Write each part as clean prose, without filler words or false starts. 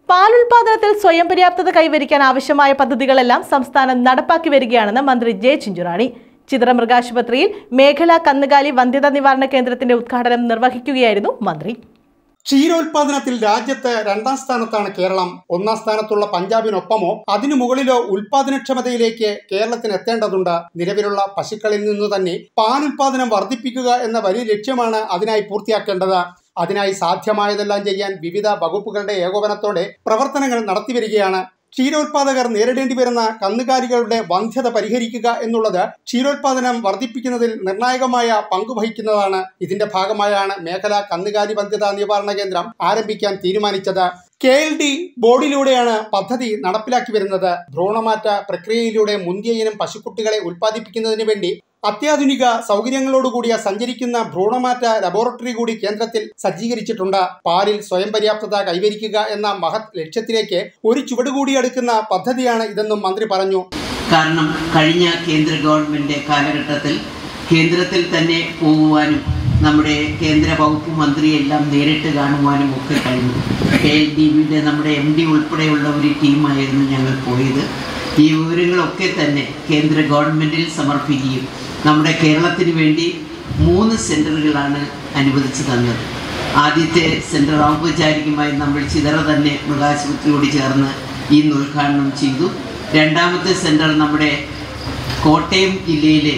പാലുൽപാദനത്തിൽ സ്വയം പര്യാപ്തത കൈവരിക്കാൻ ആവശ്യമായ പദ്ധതികളെല്ലാം സംസ്ഥാനം നടപ്പാക്കി വരികയാണെന്ന് മന്ത്രി ജെ ചിഞ്ചുറാണി ചിതറ മൃഗാശുപത്രിയിൽ മേഖലാ കന്നുകാലി വന്ധ്യതാ നിവാരണ കേന്ദ്രത്തിന്റെ ഉദ്ഘാടനം നിർവഹിക്കുകയായിരുന്നു മന്ത്രി. ക്ഷീരോത്പാദനത്തിൽ രാജ്യത്ത് 2ാം സ്ഥാനത്താണ് കേരളം. 1ാം സ്ഥാനത്തുള്ള പഞ്ചാബിനൊപ്പമോ അതിനു മുകളിലോ ഉൽപാദനക്ഷമതയിലേക്ക് കേരളത്തിന് എത്തേണ്ടതുണ്ട്. നിലവിലുള്ള പശുക്കളിൽ നിന്നു തന്നെ പാലുൽപാദനം വർദ്ധിപ്പിക്കുക എന്ന വലിയ ലക്ഷ്യമാണ് അതിനായി പൂർത്തിയാക്കേണ്ടത്. അതിനായി സാധ്യമായതെല്ലാം ചെയ്യാൻ വിവിധ വകുപ്പുകളുടെ ഏകോപനത്തോടെ പ്രവർത്തനങ്ങൾ നടത്തിവരികയാണ്. ക്ഷീരോത്പാദകർ നേരിടേണ്ടി വരുന്ന കന്നുകാലികളുടെ വന്ധ്യത പരിഹരിക്കുക എന്നുള്ളത് ക്ഷീരോത്പാദനം വർദ്ധിപ്പിക്കുന്നതിൽ നിർണായകമായ പങ്കുവഹിക്കുന്നതാണ്. ഇതിന്റെ ഭാഗമായാണ് മേഖലാ കന്നുകാലി വന്ധ്യതാ നിവാരണ കേന്ദ്രം ആരംഭിക്കാൻ തീരുമാനിച്ചത്. KLD ബോർഡിലൂടെയാണ് പദ്ധതി നടപ്പിലാക്കി വരുന്നത്. ഭ്രൂണമാറ്റ പ്രക്രിയയിലൂടെ മുന്തിയ ഇനം പശുക്കുട്ടികളെ ഉൽപ്പാദിപ്പിക്കുന്നതിന് വേണ്ടി അത്യാധുനിക സൗകര്യങ്ങളോടുകൂടിയ സഞ്ചരിക്കുന്ന ഭ്രൂണമാറ്റ ലബോറട്ടറി കൂടി കേന്ദ്രത്തിൽ സജ്ജീകരിച്ചിട്ടുണ്ട്. പാലിൽ സ്വയം പര്യാപ്തത കൈവരിക്കുക എന്ന മഹത് ലക്ഷ്യത്തിലേക്ക് ഒരു ചുവടുകൂടി അടുക്കുന്ന പദ്ധതിയാണ് ഇതെന്നും മന്ത്രി പറഞ്ഞു. കാരണം കഴിഞ്ഞ കേന്ദ്ര ഗവൺമെന്റ് കാലഘട്ടത്തിൽ കേന്ദ്രത്തിൽ തന്നെ പോകുവാനും നമ്മുടെ കേന്ദ്ര വകുപ്പ് മന്ത്രിയെല്ലാം നേരിട്ട് കാണുവാനും ഒക്കെ കഴിഞ്ഞു. KLDBയുടെ നമ്മുടെ MD ഉൾപ്പെടെയുള്ള ഒരു ടീമായിരുന്നു ഞങ്ങൾ പോയത്. ഈ വിവരങ്ങളൊക്കെ തന്നെ കേന്ദ്ര ഗവൺമെൻറ്റിൽ സമർപ്പിക്കുകയും നമ്മുടെ കേരളത്തിന് വേണ്ടി 3 സെൻറ്ററുകളാണ് അനുവദിച്ചു തന്നത്. ആദ്യത്തെ സെൻറ്റർ ഔപചാരികമായി നമ്മൾ ചിതറ തന്നെ മൃഗാശുപത്രിയോട് ചേർന്ന് ഇന്ന് ഉദ്ഘാടനം ചെയ്തു. 2ാമത്തെ സെൻറ്റർ നമ്മുടെ കോട്ടയം ജില്ലയിലെ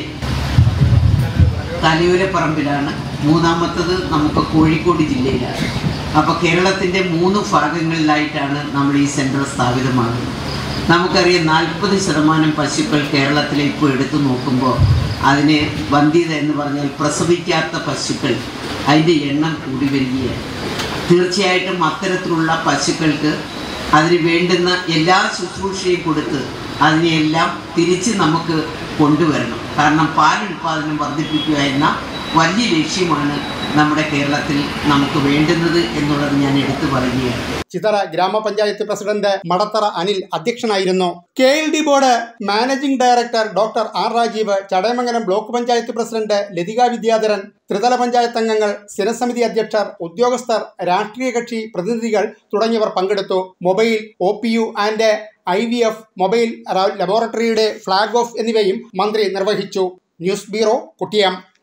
തലയോലപ്പറമ്പിലാണ്. 3ാമത്തത് നമുക്ക് കോഴിക്കോട് ജില്ലയിലാണ്. അപ്പോൾ കേരളത്തിൻ്റെ 3 ഭാഗങ്ങളിലായിട്ടാണ് നമ്മൾ ഈ സെൻറ്റർ സ്ഥാപിതമാകുന്നത്. നമുക്കറിയാം 40% പശുക്കൾ കേരളത്തിൽ ഇപ്പോൾ എടുത്തു നോക്കുമ്പോൾ അതിന് വന്ധ്യത എന്ന് പറഞ്ഞാൽ പ്രസവിക്കാത്ത പശുക്കൾ അതിൻ്റെ എണ്ണം കൂടി വരികയാണ്. തീർച്ചയായിട്ടും അത്തരത്തിലുള്ള പശുക്കൾക്ക് അതിന് വേണ്ടുന്ന എല്ലാ ശുശ്രൂഷയും കൊടുത്ത് അതിനെയെല്ലാം തിരിച്ച് നമുക്ക് കൊണ്ടുവരണം. കാരണം പാലുൽപാദനം വർദ്ധിപ്പിക്കുക എന്ന വലിയ ലക്ഷ്യമാണ് നമ്മുടെ കേരളത്തിൽ നമുക്ക് വേണ്ടുന്നത് എന്നുള്ളത് ഞാൻ എടുത്തു പറയുകയാണ്. ചിതറ ഗ്രാമപഞ്ചായത്ത് പ്രസിഡന്റ് മടത്തറ അനിൽ അധ്യക്ഷനായിരുന്നു. KLD board managing director doctor R Rajeev, Chadayamangalam block panchayat president Lathika Vidyadharan, ത്രിതല പഞ്ചായത്ത് അംഗങ്ങൾ, സ്ഥിരസമിതി അധ്യക്ഷർ, ഉദ്യോഗസ്ഥർ, രാഷ്ട്രീയ കക്ഷി പ്രതിനിധികൾ തുടങ്ങിയവർ പങ്കെടുത്തു. Mobile OPU and IVF mobile ലബോറട്ടറിയുടെ ഫ്ലാഗ് ഓഫ് എന്നിവയും മന്ത്രി നിർവഹിച്ചു. News bureau, കുട്ടിയം.